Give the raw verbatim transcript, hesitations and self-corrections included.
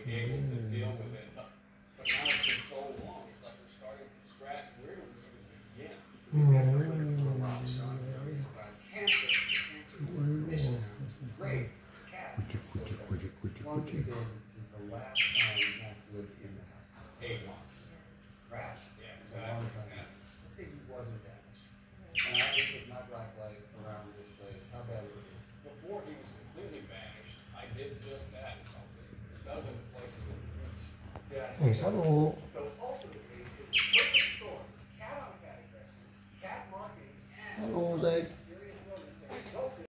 able to deal with it. But, but now it's been so long, it's like we're starting from scratch. Where do we even begin? These guys have lived through a lot, Sean. So we survived cancer. Cancer is in remission now, which is great. Cats are still seven. How long has it been since the last time Max lived in the house? Eight months. Right. Yeah, It's a long time. Yeah. Let's say he wasn't damaged. And I would take my black light around this place. How bad would it be? Before he was completely vanished, I did just that. A dozen places. Yeah, I Un think so. saludo.